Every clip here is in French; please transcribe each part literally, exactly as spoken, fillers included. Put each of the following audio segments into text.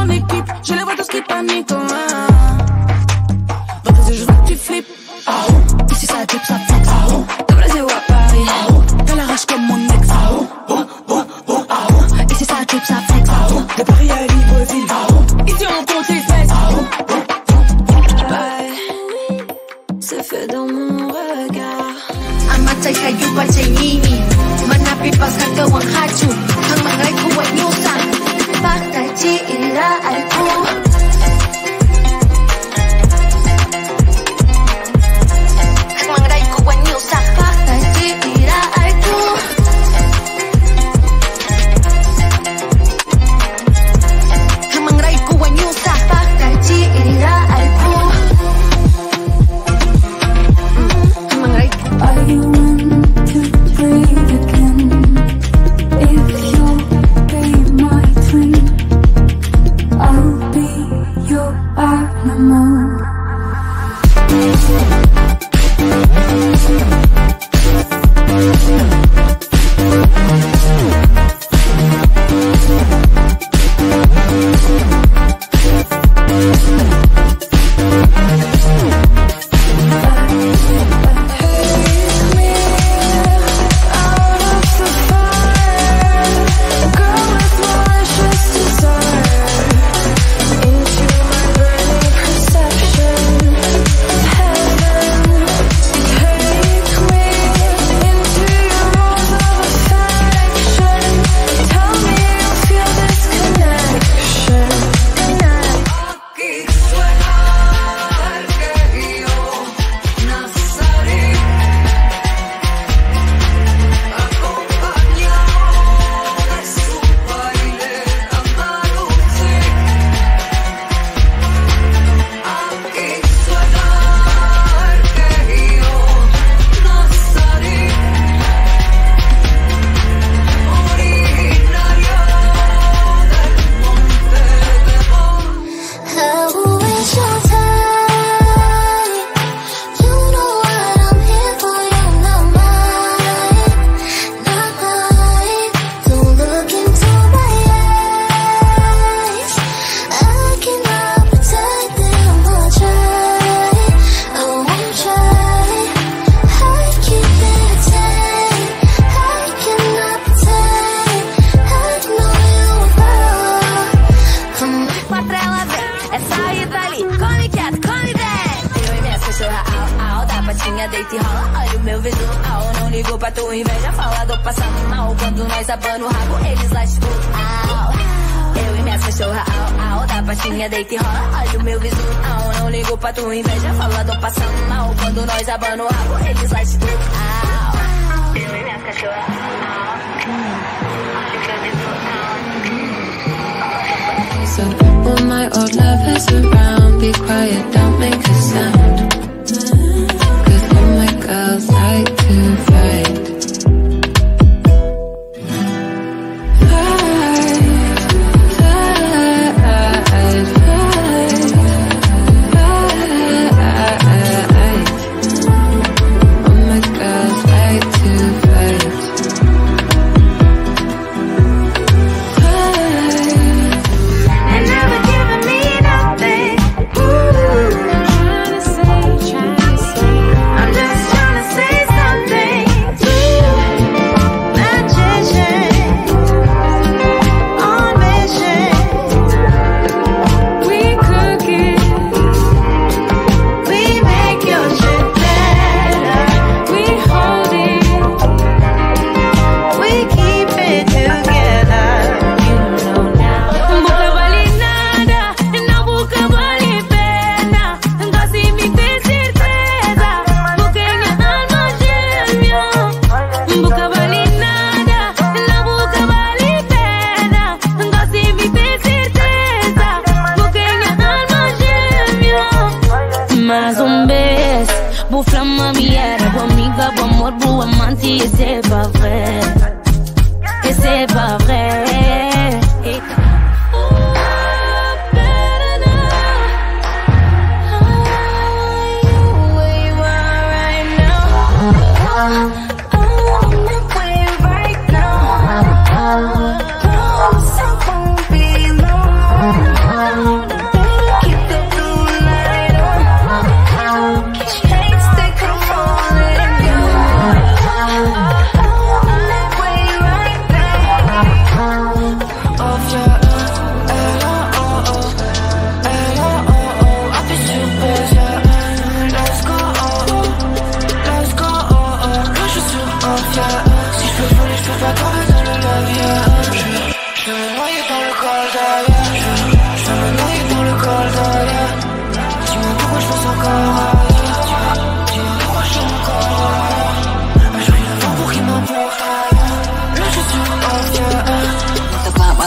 mon équipe, je les vois tous qui paniquent. Donc vas-y, je veux que tu flippes. Ici ça drip, ça flex. De Brésil à Paris, t'as la rage comme mon ex. Ici ça drip, ça flex. De Paris à Libreville, ici on compte les fesses. C'est fait dans mon regard. I'ma take a you but say yini. Manapi pas kata wang hachu. Hang mangai kuat nyusan. Fakta tea-irl. Hang mangai kuat nyusan. Fakta tea-irl. Hang mangai kuat nyusan. Fakta tea-irl. Are you want to breathe again? If you'll be my twin, I'll be your animal. Deita e rola, olha o meu visual. Não ligo pra tua inveja, fala do passando mal. Quando nós abana o rabo, eles lascam. Eu e minhas cachorra, au, au. Da pastinha deita e rola, olha o meu visual. Não ligo pra tua inveja, fala do passando mal. Quando nós abana o rabo, eles lascam. Eu e minhas cachorra, au, olha o meu visual. So when my old love is around, be quiet, don't make a sound. Girls like to fight. Et c'est pas vrai, et c'est pas vrai. Et...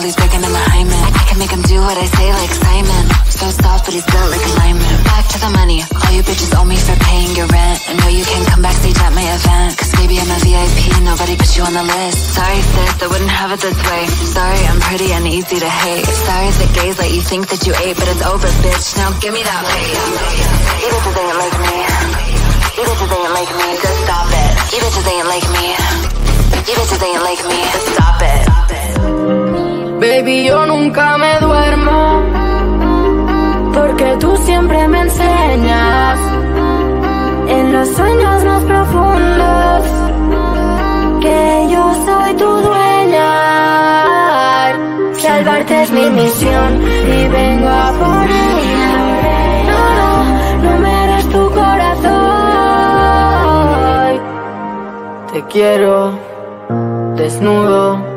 while he's breaking in the hymen. I can make him do what I say like Simon. So soft but he's built like a lineman. Back to the money, all you bitches owe me for paying your rent. I know you can't come backstage at my event, cause baby I'm a V I P, nobody put you on the list. Sorry sis, I wouldn't have it this way. Sorry I'm pretty and easy to hate. Sorry that gays let you think that you ate, but it's over bitch, now give me that plate. You bitches ain't like me. You bitches ain't like me, just stop it. You bitches ain't like me. You bitches ain't like me, just stop it. Baby, yo nunca me duermo, porque tú siempre me enseñas en los sueños más profundos que yo soy tu dueña. Salvarte es mi misión y vengo a por ella. No, no, no me des tu corazón. Te quiero desnudo.